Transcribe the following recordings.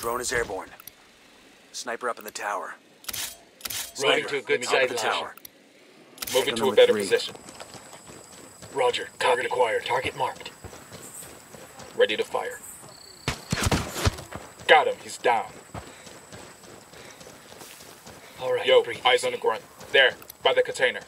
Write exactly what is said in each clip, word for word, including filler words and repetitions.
Drone is airborne. Sniper up in the tower. Moving to a good side the position. tower. Moving to a number better three. position. Roger. Target acquired. Target marked. Ready to fire. Got him. He's down. All right. Yo, eyes on the grunt. There, by the container.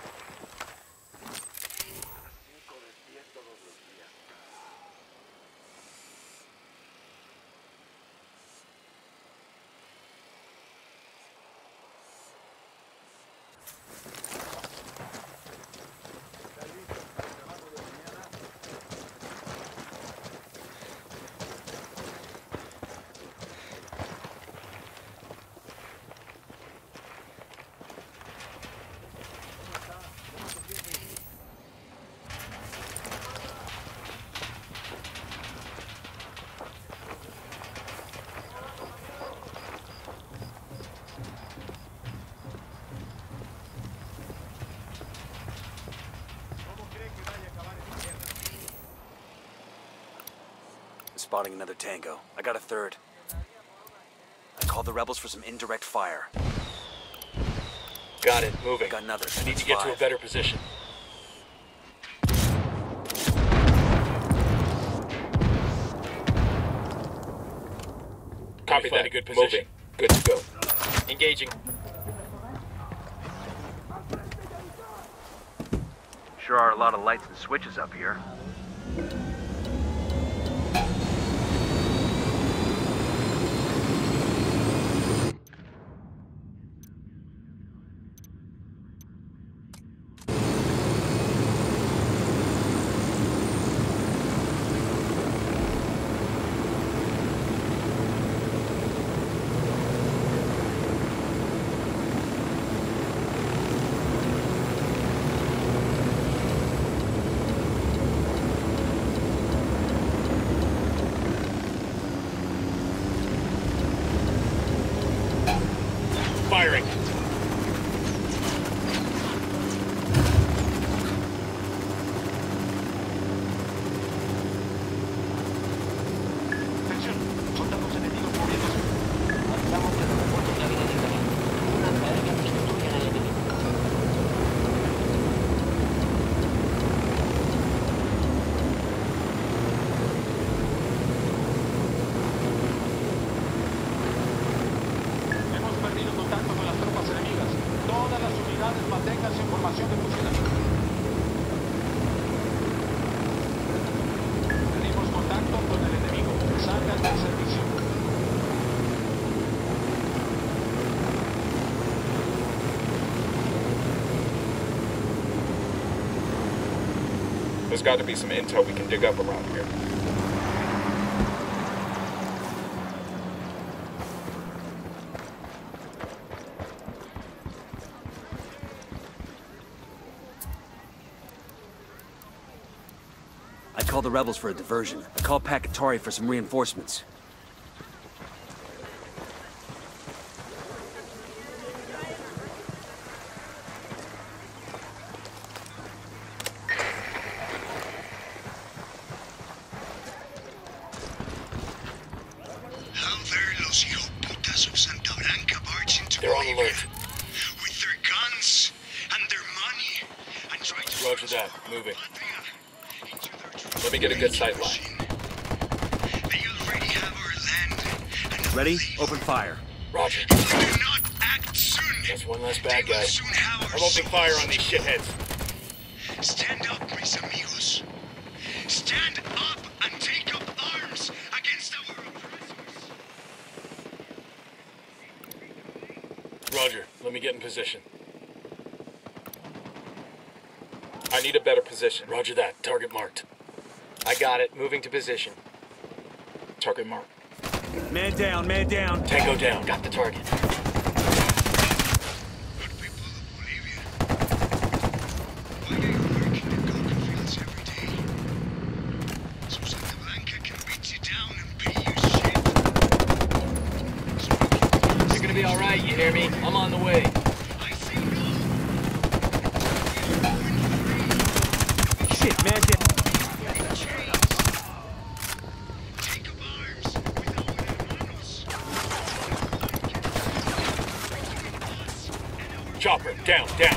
Spotting another tango. I got a third. I called the rebels for some indirect fire. Got it. Moving. I got another. I need to get Five. to a better position. Copy that. A good position. Moving. Good to go. Engaging. Sure are a lot of lights and switches up here. Firing. Atención, soldados enemigos moviéndose. Avanzamos de refuerzo en la línea de camino. Una carga que destruye al enemigo. Hemos perdido contacto con las tropas enemigas. Todas las unidades manténganse en formación de fusilamiento. Perdimos contacto con el enemigo. Salgan del servicio. There's got to be some intel we can dig up around here. I called the rebels for a diversion. I called Pakatori for some reinforcements. How very los hijoputas of Santa Blanca barge into They're on Bolivia alert. with their guns and their money and try to Roger that. Moving. Patria into their true Let me get a good sight line. machine. They already have our land and Ready? they- Open fire. Roger. If we do not act soon, That's one less they bad will guy. soon have our I'm opening fire on souls. these shitheads. Stand up, mis amigos. Stand up and take up arms against our oppressors. Roger. Let me get in position. I need a better position. Roger that. Target marked. I got it. Moving to position. Target marked. Man down, man down. Tango down. Got the target. Good people of Bolivia, why are you working in coca fields every day? So Santa Blanca can beat you down and pay you shit. So we can You're gonna be alright, you hear me? I'm on the way. I say no. Shit, man down. Take up arms with our hermanos. Chopper, down, down.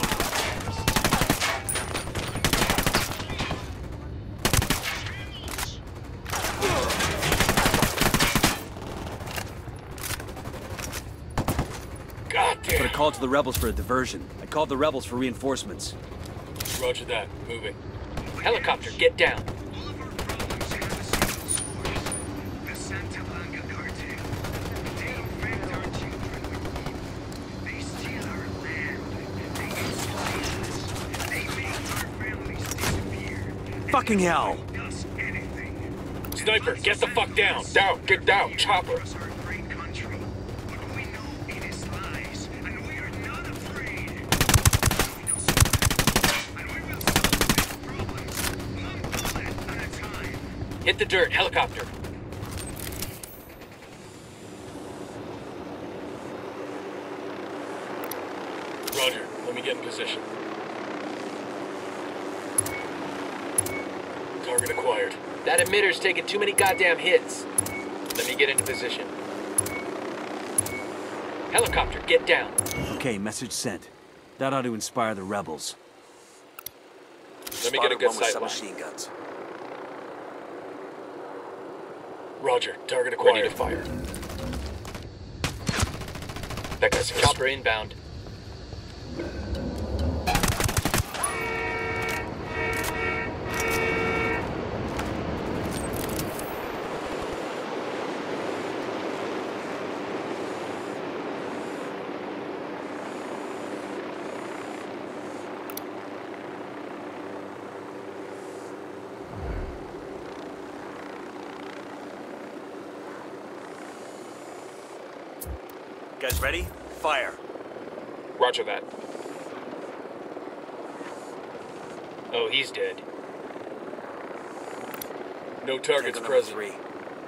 God Put a damn. call to the rebels for a diversion. I called the rebels for reinforcements. Roger that. Moving. Helicopter, get down. All of our problems have a single source. The Santa Blanca cartel. They infect our children with evil. They steal our land. They exploit us. They make our families disappear. And Fucking they hell! don't do us anything. Sniper, get the fuck down. Down, get down. Chopper. Across our great country. But we know it is lies, and we are not afraid. We know something, and we will solve these problems, one bullet at a time. Hit the dirt, helicopter. Roger, let me get in position. Target acquired. That emitter's taking too many goddamn hits. Let me get into position. Helicopter, get down. Okay, message sent. That ought to inspire the rebels. Let me get a Spotted good one with sight line. submachine guns. Roger, target acquired. Ready to fire. That guy's chopper inbound. Guys ready? Fire. Roger that. Oh, he's dead. No targets Tango number present. three.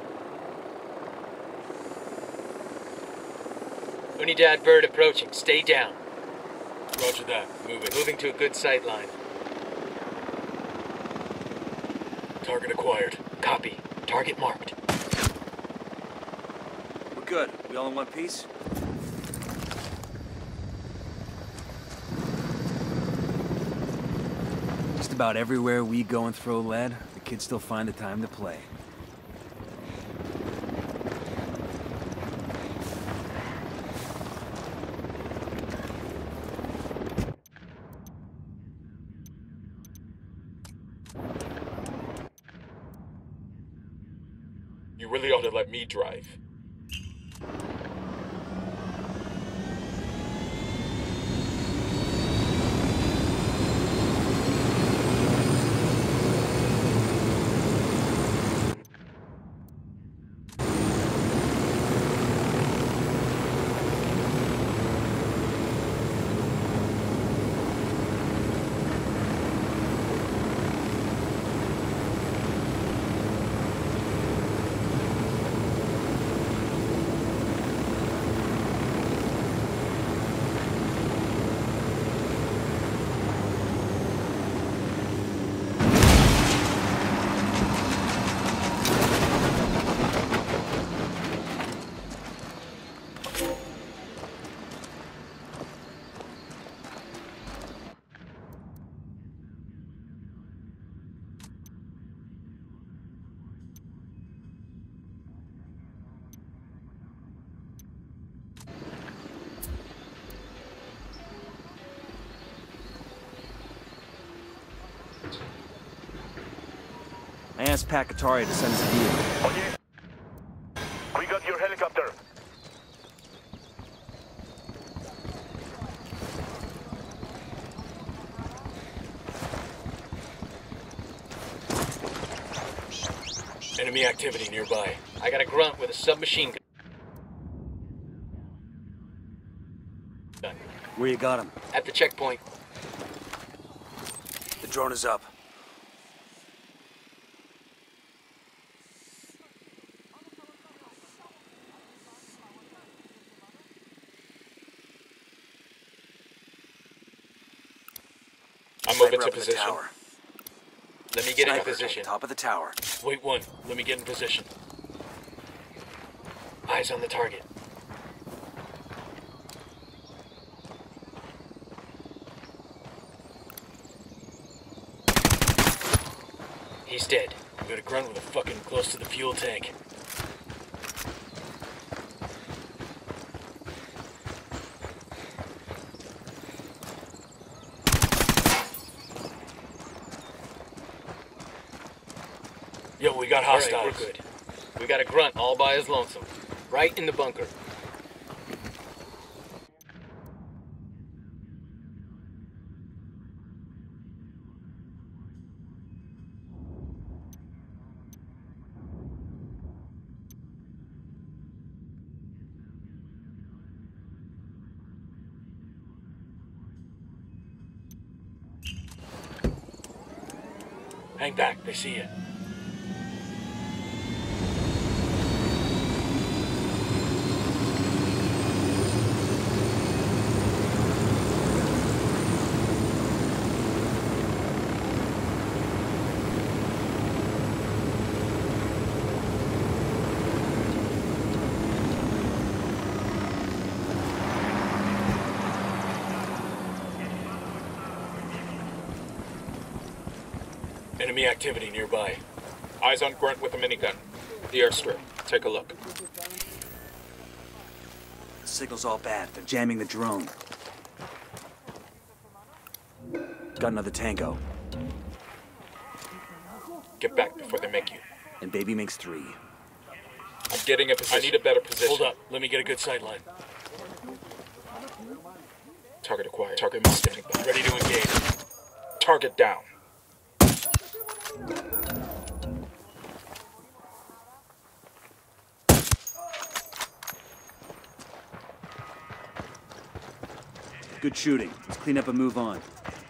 Unidad bird approaching. Stay down. Roger that. Moving. Moving to a good sight line. Target acquired. Copy. Target marked. We're good. We all in one piece? Just about everywhere we go and throw lead, the kids still find the time to play. You really ought to let me drive. I asked Pakatari to send us a vehicle. Oh yeah. We got your helicopter. Enemy activity nearby. I got a grunt with a submachine gun. Where you got him? At the checkpoint. The drone is up. I'm moving Sniper to up in the position. tower. Let me get Sniper, into position. Top of the tower. Wait one. Let me get in position. Eyes on the target. He's dead. We got a grunt with a fucking close to the fuel tank. Yo, we got hostiles. All right, we're good. We got a grunt all by his lonesome. Right in the bunker. Hang back, they see you. Enemy activity nearby. Eyes on Grunt with a minigun. The airstrip. Take a look. The signal's all bad. They're jamming the drone. Got another tango. Get back before they make you. And baby makes three. I'm getting a position. I need a better position. Hold up. Let me get a good sideline. Target acquired. Target standing by. Ready to engage. Target down. Good shooting. Let's clean up and move on.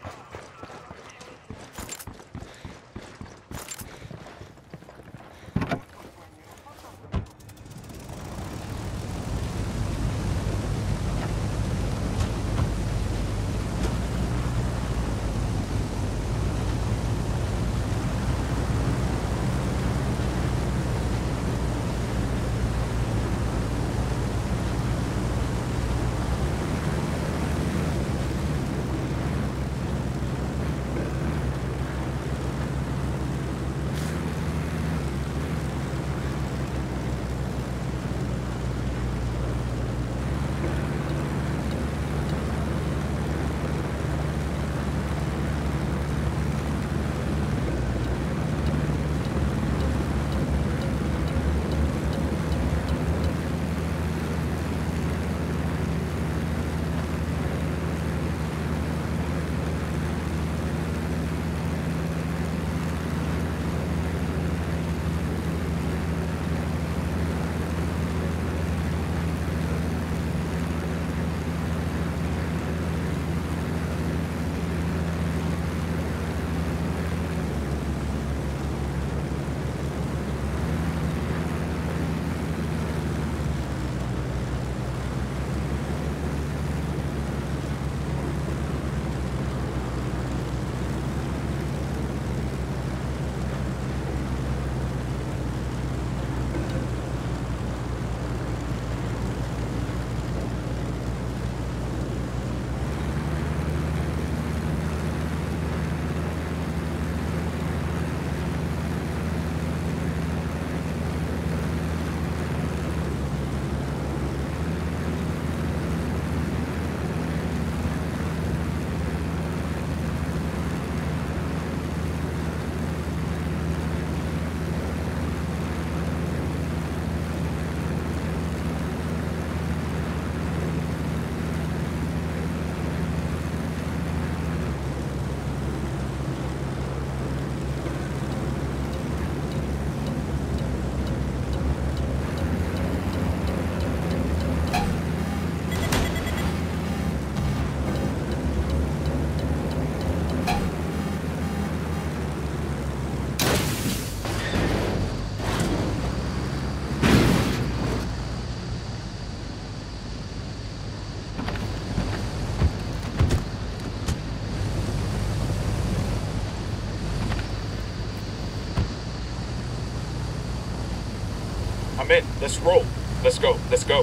I'm in. Let's roll. Let's go. Let's go.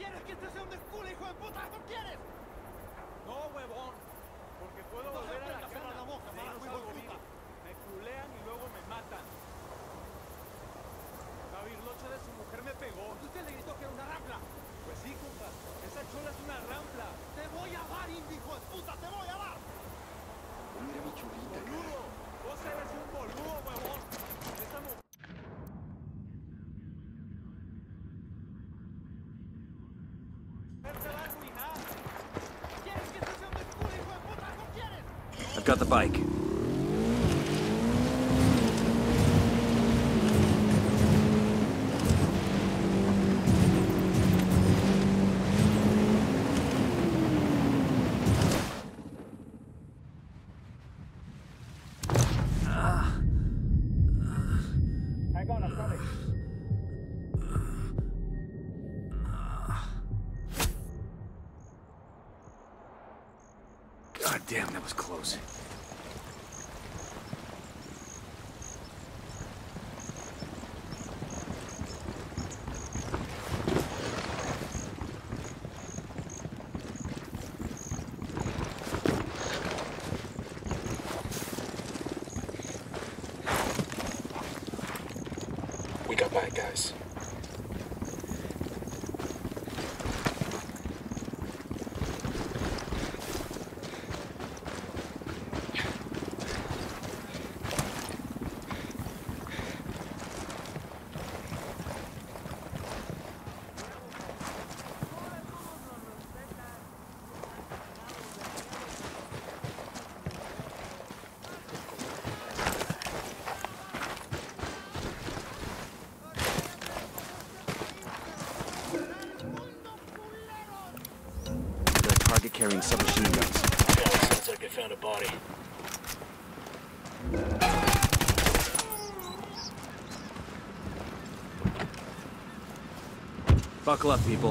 ¿Quieres que este sea un descule, hijo de puta? ¿No quieres? No, huevón. Porque puedo No se volver a la aprenda a cerrar cama. la boca, Si mala, no hijo de salgo puta. vivo. Me culean y luego me matan. La virlocha de su mujer me pegó. Usted le gritó que era una rampla. Pues sí, compa. Esa chola es una rampla. Te voy a dar, indio, hijo de puta, te voy a dar. Mira mi chulita, Boludo. Vos eres un boludo, huevón. Esa mujer... te va a arruinar. ¿Quieres que este sea un descule, hijo de puta? ¿No quieres? I've got the bike. God damn, that was close. We got bad guys. Got a target carrying submachine guns. Yeah, sounds like they found a body. Buckle up, people.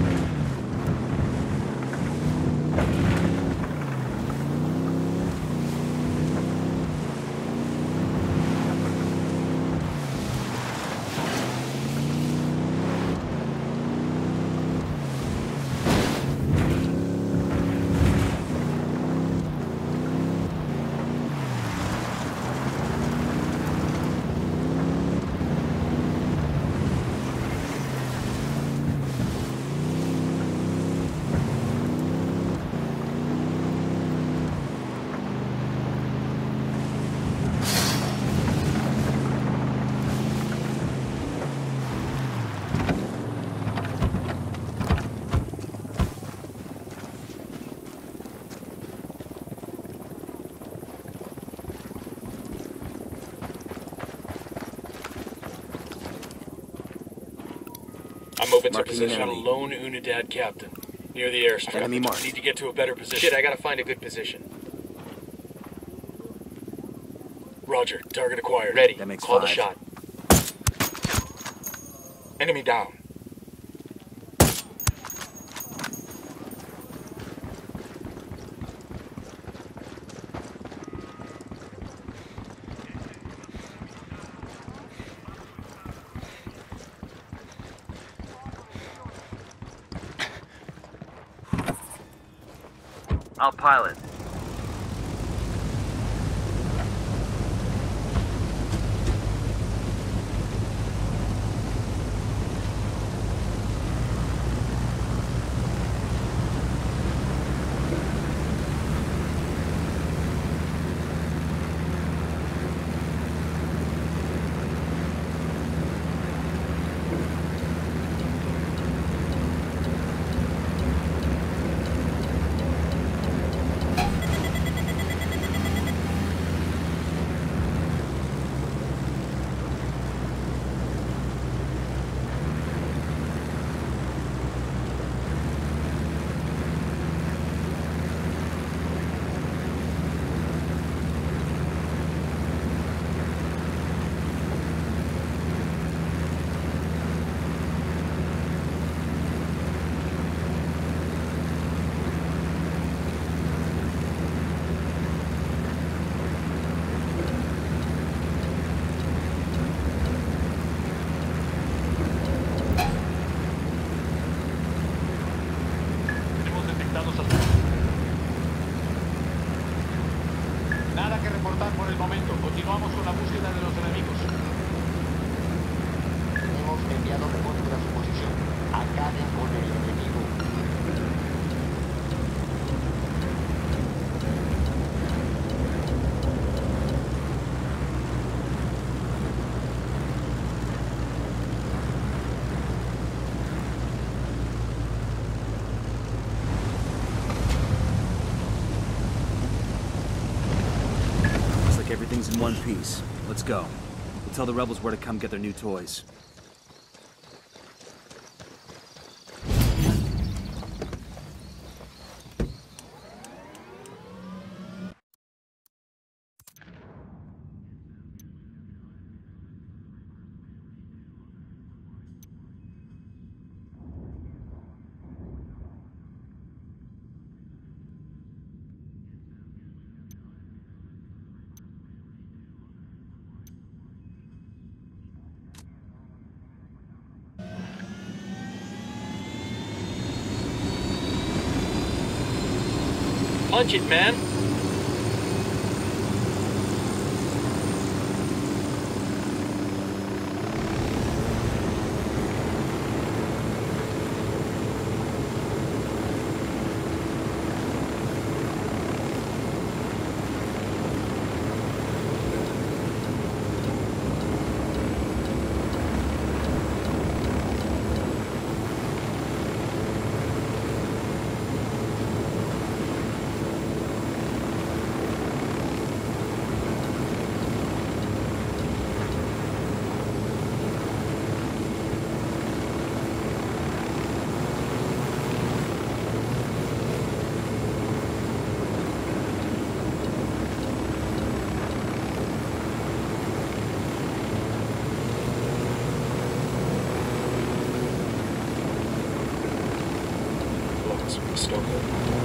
I'm moving to Marking an position on a enemy. lone Unidad captain near the airstrip. Enemy marked. Need to get to a better position. Shit, I gotta find a good position. Roger, target acquired. Ready. That makes Call the five. shot. Enemy down. I'll pilot. momento. Continuamos con la búsqueda de los enemigos. Hemos enviado reporte a su posición. Acaben con el enemigo. Everything's in one piece. Let's go. We'll tell the rebels where to come get their new toys. Punch it, man. Stoke it.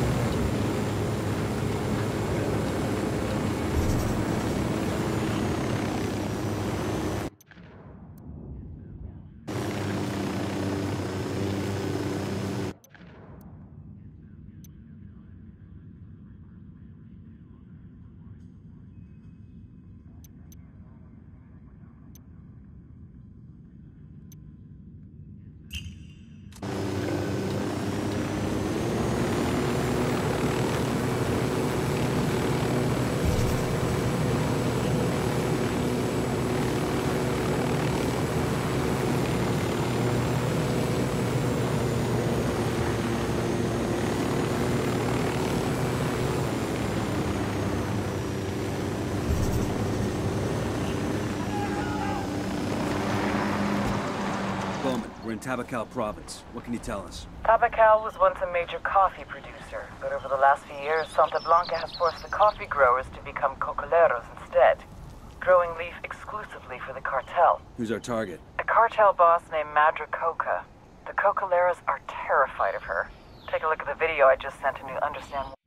We're in Tabakal province. What can you tell us? Tabakal was once a major coffee producer, but over the last few years, Santa Blanca has forced the coffee growers to become cocoleros instead, growing leaf exclusively for the cartel. Who's our target? A cartel boss named Madra Coca. The cocoleros are terrified of her. Take a look at the video I just sent and you'll understand why.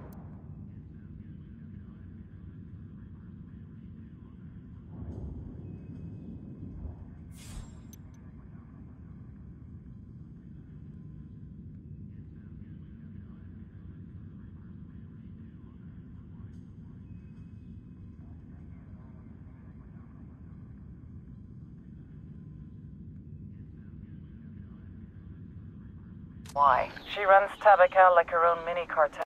Why? She runs Tabakal like her own mini cartel.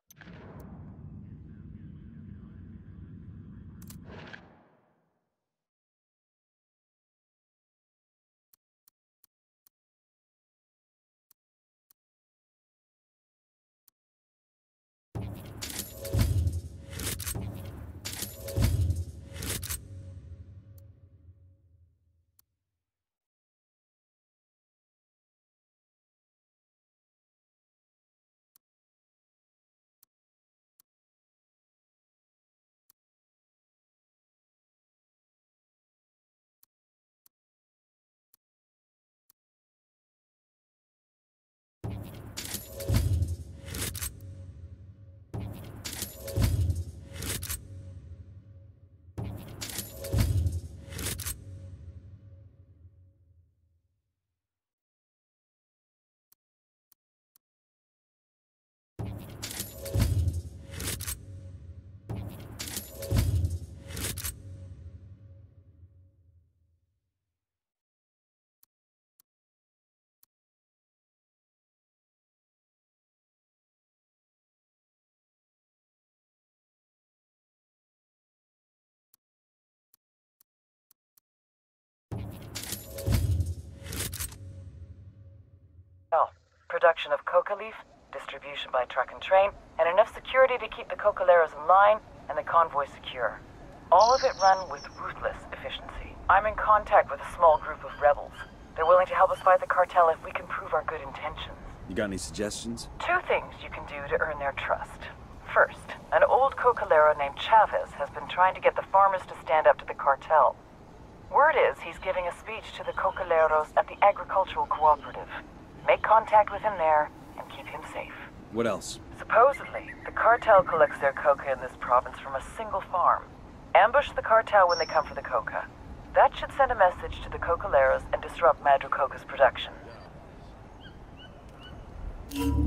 Production of coca leaf, distribution by truck and train, and enough security to keep the cocaleros in line and the convoy secure. All of it run with ruthless efficiency. I'm in contact with a small group of rebels. They're willing to help us fight the cartel if we can prove our good intentions. You got any suggestions? Two things you can do to earn their trust. First, an old cocalero named Chavez has been trying to get the farmers to stand up to the cartel. Word is he's giving a speech to the cocaleros at the agricultural cooperative. Make contact with him there and keep him safe. What else? Supposedly, the cartel collects their coca in this province from a single farm. Ambush the cartel when they come for the coca. That should send a message to the cocaleros and disrupt Madro Coca's production.